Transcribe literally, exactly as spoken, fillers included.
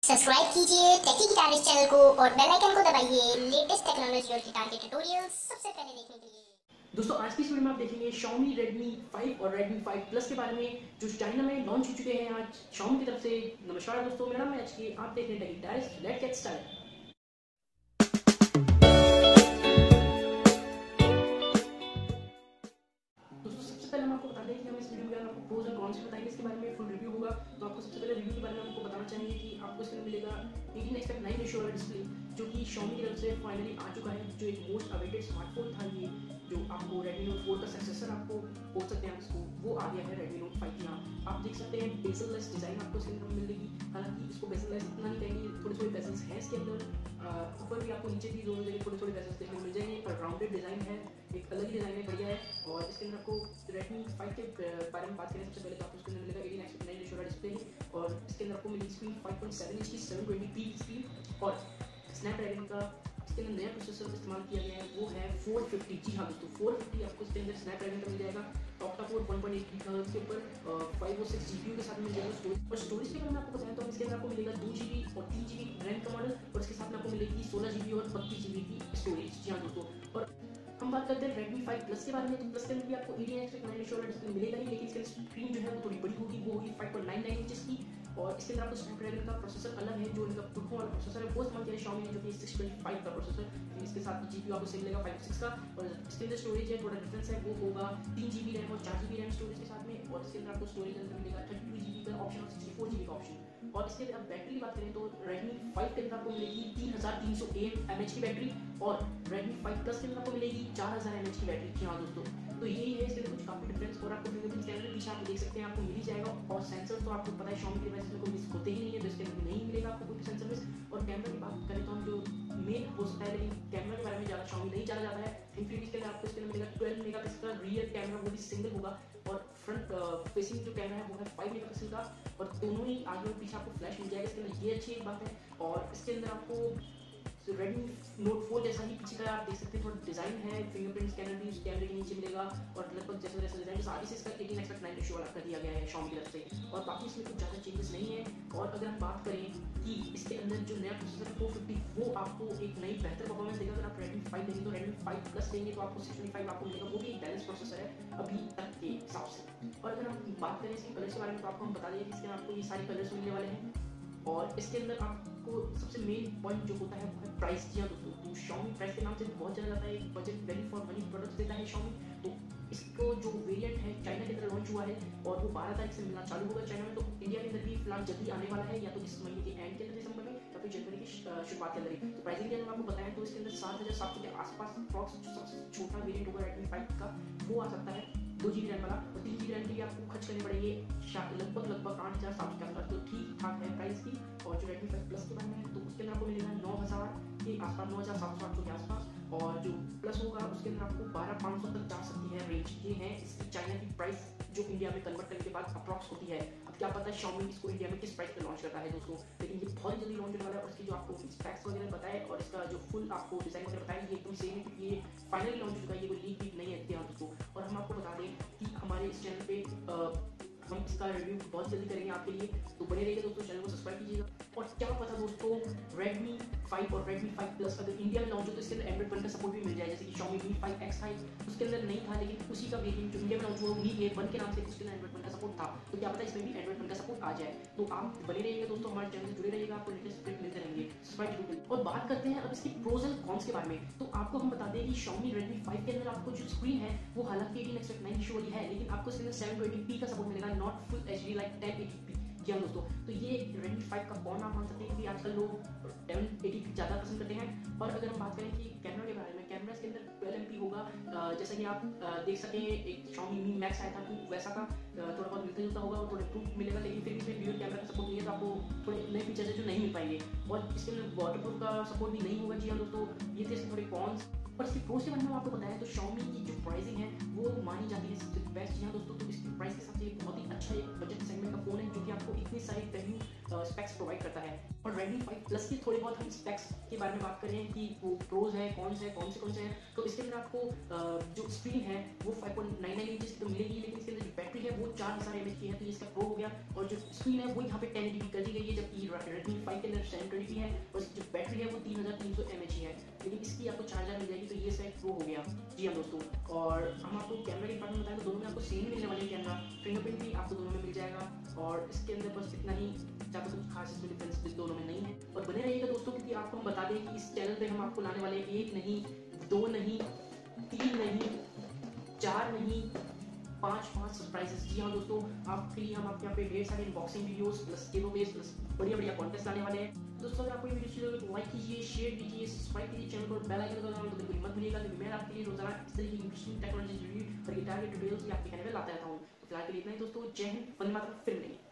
Subscribe कीजिए टेकी guitarist channel को और बेल आइकन को दबाइए लेटेस्ट टेक्नोलॉजी और गिटार के ट्यूटोरियल्स सबसे पहले देखने के लिए। दोस्तों आज की इस वीडियो में आप देखेंगे Xiaomi Redmi फाइव और Redmi फाइव Plus के बारे में जो चाइना में लॉन्च हो चुके हैं आज Xiaomi की तरफ से। नमस्कार दोस्तों, मेरा नाम है एचके, आप देख रहे हैं techy guitarist. Let's get started. पहले हम आपको बता दें कि हम इस वीडियो में आपको प्रोज और कॉन्स बताएंगे, इसके बारे में फुल रिव्यू होगा। तो आपको सबसे पहले रिव्यू के बारे में आपको बताना चाहेंगे कि आपको इसमें मिलेगा एटीन एक्सपेक्ट नाइन रेशियो वाला डिस्प्ले जो कि Xiaomi की तरफ से फाइनली आ चुका है, जो एक मोस्ट अवेटेड स्मार्टफोन था। ये जो आपको Redmi Note फोर का सक्सेसर आपको बोल सकते हैं आप इसको, वो आ गया है Redmi Note फाइव। यहाँ आप देख सकते हैं बेजल-लेस डिजाइन आपको इसके अंदर मिलेगी। हालांकि इसको बेजल-लेस इतना नहीं कहेंगे, थोड़े थोड़े बेजल्स हैं इसके अंदर, ऊपर भी आपको नीचे भी दोनों जगह थोड़े थोड़े बेजल्स देखने को मिल जाएंगे, पर राउंडेड डिजाइन है, एक अलग ही डिजाइन है, बढ़िया है। और इसके अंदर आपको Redmi फाइव के बारे में बात करें सबसे पहले तो आपको इसके अंदर मिलेगा एटीन एक्सपेक्ट नाइन रेशियो वाला डिस्प्ले, और इसके अंदर आपको मिलेगी screen five point seven inch की सेवन ट्वेंटी पी की स्क्रीन, और स्नैपड्रैगन का इसके अंदर नया प्रोसेसर इस्तेमाल किया गया है, वो है फोर फिफ्टी। जी हाँ दोस्तों, फोर फिफ्टी आपको इसके अंदर स्नैपड्रैगन का मिल जाएगा। Octa core one point eight gigahertz के ऊपर फाइव ओ सिक्स जीपीयू के साथ मिल जाएगा स्टोरेज। और स्टोरेज के बारे में आपको बताएं तो इसके अंदर आपको मिलेगा टू जीबी और तीन जीबी रैम का मॉडल, और इसके साथ में आपको मिलेगी सोलह जीबी और बत्तीस जीबी की स्टोरेज। जी हाँ दोस्तों, और हम बात करते हैं Redmi फाइव Plus के बारे में। तो प्लस के अंदर भी आपको एटीन एक्सपेक्ट नाइन रेशियो वाला डिस्प्ले मिलेगा ही, लेकिन इसकी स्क्रीन जो है वो थोड़ी बड़ी होगी, वो होगी five point nine nine inches की। और इसके अंदर आपको स्नैपड्रैगन का प्रोसेसर अलग है, जो इनका पुरखों वाला प्रोसेसर है वो इस्तेमाल किया है Xiaomi ने, जो कि सिक्स ट्वेंटी फाइव का प्रोसेसर। इसके साथ जीपीयू आपको सेम मिलेगा फाइव सिक्स का, और इसके अंदर स्टोरेज है थोड़ा डिफरेंस है, वो होगा तीन जीबी रैम और चार जीबी रैम स्टोरेज के साथ में। और इसके अंदर आपको स्टोरेज अंदर मिलेगा थर्टी टू जीबी का ऑप्शन और सिक्सटी फोर जीबी का ऑप्शन। और इसके अब बैटरी की बात करें तो Redmi फाइव के अंदर आपको मिलेगी तीन हज़ार तीन सौ एमएच की बैटरी, और Redmi फाइव Plus के अंदर आपको मिलेगी चार हज़ार एमएच की बैटरी। हाँ दोस्तों, तो यही है इसके कुछ काफी डिफरेंस। और आपको फिंगरप्रिंट स्कैनर पीछे आप देख सकते हैं, आपको मिल ही जाएगा। और सेंसर तो आपको पता है Xiaomi के डिवाइसेस में कोई मिस होते ही नहीं है, तो इसके अंदर नहीं मिलेगा आपको कोई सेंसर मिस। और कैमरा की बात करें तो हम जो मेन हो सकता है, लेकिन कैमरा के बारे में ज़्यादा Xiaomi नहीं जाना जाता है। इन्फिनिक्स के अंदर आपको इसके अंदर मिलेगा ट्वेल्व मेगापिक्सल का रियर कैमरा, वो भी सिंगल होगा, और फ्रंट फेसिंग जो कैमरा है वो है फाइव मेगापिक्सल का, और दोनों ही आगे और पीछे आपको फ्लैश मिल जाएगा इसके अंदर, ये अच्छी एक बात है। और इसके अंदर आपको Redmi Note फोर जैसा ही पीछे का आप देख सकते हैं थोड़ा डिजाइन है, फिंगरप्रिंट स्कैनर भी उस कैमरे के नीचे मिलेगा, और लगभग जैसा जैसा डिजाइन जैसा आगे से इसका एटीन एक्सपेक्ट नाइन रेशियो वाला कर दिया गया है Xiaomi की तरफ से। और बाकी इसमें कुछ ज़्यादा चेंजेस नहीं है। और अगर हम बात करें कि इसके अंदर जो नया प्रोसेसर फोर फिफ्टी, वो आपको एक नई बेहतर परफॉर्मेंस देगा। अगर आप Redmi फाइव लेंगे तो Redmi फाइव Plus लेंगे तो आपको सिक्स ट्वेंटी फाइव आपको मिलेगा, वो भी एक बैलेंस प्रोसेसर है अभी तक के हिसाब से। और अगर हम बात करें इसके कलर्स के बारे में तो आपको हम बता दें कि इसके आपको ये सारे कलर्स मिलने वाले हैं। और इसके अंदर आपको सबसे मेन पॉइंट जो होता है वो है प्राइस। जी हाँ दोस्तों, तो Xiaomi प्राइस के नाम से बहुत ज़्यादा जाता है, एक budget value for money product देता है Xiaomi। तो इसको जो वेरिएंट है चाइना के अंदर लॉन्च हुआ है, और वो बारह तारीख से मिलना चालू होगा चाइना में। तो इंडिया के अंदर भी फिलहाल जल्दी आने वाला है, या तो इस महीने के एंड के अंदर दिसंबर में, या फिर जनवरी की शुरुआत के अंदर ही। तो प्राइसिंग के अंदर आपको बताएं तो इसके अंदर सात हज़ार सात सौ के आसपास अप्रॉक्स जो सबसे छोटा वेरिएंट होगा Redmi फाइव का, वो आ सकता है दो जी बी रैम वाला। और तीन जी बी रैम के लिए आपको खर्च करने पड़ेंगे लगभग लगभग आठ हज़ार सात सौ के आसपास, तो ठीक ठाक है प्राइस की। और जो Redmi फाइव Plus के बारे में है तो उसके अंदर आपको मिलेगा नौ हज़ार के आसपास, नौ हज़ार सात सौ आठ सौ के आसपास। और जो प्लस होगा उसके अंदर आपको बारह पाँच सौ तक जा सकती है रेंज। ये है इसकी चाइना की प्राइस जो इंडिया में कन्वर्ट करने के बाद अप्रॉक्स होती है। अब क्या पता है Xiaomi इसको इंडिया में किस प्राइस पे लॉन्च करता है दोस्तों, लेकिन ये बहुत जल्दी लॉन्च होने वाला है। और इसकी जो आपको स्पेक्स वगैरह बताए और इसका जो फुल आपको डिजाइन वगैरह बताया, ये एकदम सेम है, क्योंकि ये फाइनली लॉन्च हो चुका है, ये कोई लीक वीक नहीं है दोस्तों। और हम आपको बता दें कि हमारे इस चैनल पे हम इसका रिव्यू बहुत जल्दी करेंगे आपके लिए, तो बने रहिएगा दोस्तों, चैनल को सब्सक्राइब कीजिएगा। और क्या पता दोस्तों Redmi फाइव और Redmi फाइव Plus अगर इंडिया में लॉन्च हो तो इसके अंदर एंड्रॉइड वन का सपोर्ट भी मिल जाए, जैसे कि Xiaomi Mi फाइव एक्स था, उसके अंदर नहीं था, लेकिन उसी का वेरिएंट जो इंडिया में लॉन्च हुआ Mi ए वन के नाम से, उसके अंदर एंड्रॉइड वन का सपोर्ट था। तो क्या पता इसमें भी एंड्रॉइड वन का सपोर्ट आ जाए। तो आप बने रहिएगा दोस्तों, हमारे चैनल से जुड़े रहिएगा, आपको लेटेस्ट अपडेट मिलते रहेंगे, सब्सक्राइब जरूर। और बात करते हैं अब इसकी प्रोज एंड कॉन्स के बारे में। तो आपको हम बता दें कि Xiaomi Redmi फाइव के अंदर आपको जो स्क्रीन है वो हालांकि एटीन एक्सपेक्ट नाइन रेशियो वाली है, लेकिन आपको इसके अंदर सेवन ट्वेंटी पी का सपोर्ट मिलेगा, not full HD like ten eighty p. जी हाँ दोस्तों, तो ये Redmi फाइव का कौन आप मान सकते हैं कि आजकल लोग टेन एटी पी ज़्यादा पसंद करते हैं। और अगर हम बात करें कि कैमरा के बारे में, कैमरा इसके अंदर ट्वेल्व एम पी होगा, जैसा कि आप देख सकें एक Xiaomi Mi Max आया था तो वैसा का थोड़ा बहुत मिलता जुलता होगा और थोड़ा इम्प्रूव मिलेगा, लेकिन फिर इसमें ड्यूअल कैमरा का सपोर्ट नहीं है, तो आपको थोड़े नए फीचर्स है जो नहीं मिल पाएंगे। और इसके अंदर वाटरप्रूफ का सपोर्ट भी नहीं होगा। जी हाँ दोस्तों, ये थे इसके थोड़े कॉन्स। और इसकी प्रोस के बारे में आपको बताया तो Xiaomi की जो प्राइसिंग है वो मानी जाती है सबसे बेस्ट। जी हाँ दोस्तों, तो इसकी प्राइस के साथ ये बहुत ही अच्छा एक बजट सेगमेंट का फोन है, जो कि आपको इतनी सारी वैल्यू स्पेक्स प्रोवाइड करता है। और Redmi फाइव प्लस की थोड़ी बहुत हम स्पेक्स के बारे में बात करें कि वो प्रोज है, कौन से है, कौन से कौन से हैं, तो इसके अंदर आपको जो स्क्रीन है वो five point nine nine inches की तो मिलेगी, लेकिन इसके अंदर जो बैटरी है वो चार हज़ार एम एच की है, तो ये इसका प्रो हो गया। और जो स्क्रीन है वो यहाँ पे टेन एटी पी कर दी गई है, जबकि Redmi फाइव के अंदर सेवन ट्वेंटी पी है और इसकी जो बैटरी है वो तीन हज़ार तीन सौ एम एच की है, लेकिन इसकी आपको चार हज़ार मिल जाएगी, तो ये इसका एक प्रो हो गया। जी हाँ दोस्तों, और हम आपको कैमरा के बारे में बताएं तो दोनों में आपको सेम ही मिलने वाले कैमरा, फिंगरप्रिंट भी आपको दोनों में मिल जाएगा, और इसके अंदर बस इतना ही, ज़्यादा कुछ खास इसमें डिफरेंस दोनों में नहीं है। और बने रहिएगा दोस्तों, क्योंकि आपको हम बता दें कि इस चैनल पे हम आपको लाने वाले एक नहीं, दो नहीं, तीन नहीं, चार नहीं, पांच पांच सरप्राइजेस। जी हाँ दोस्तों, आपके लिए हम आपके यहाँ पे ढेर सारे unboxing videos plus giveaways plus बढ़िया बढ़िया कॉन्टेस्ट लाने वाले हैं। दोस्तों अगर आपको ये वीडियो अच्छी लगे तो लाइक कीजिए, शेयर कीजिए, सब्सक्राइब कीजिए चैनल को, बेल आइकन दबाना तो बिल्कुल मत भूलिएगा, क्योंकि मैं आपके लिए रोजाना इस तरह की इंटरेस्टिंग टेक्नोलॉजी रिव्यू और गिटार के ट्यूटोरियल्स भी आपके कहने में लाता रहता हूँ। तो फिलहाल के लिए इतना ही दोस्तों, जय हिंद, वंदे मातरम, फिर मिलेंगे।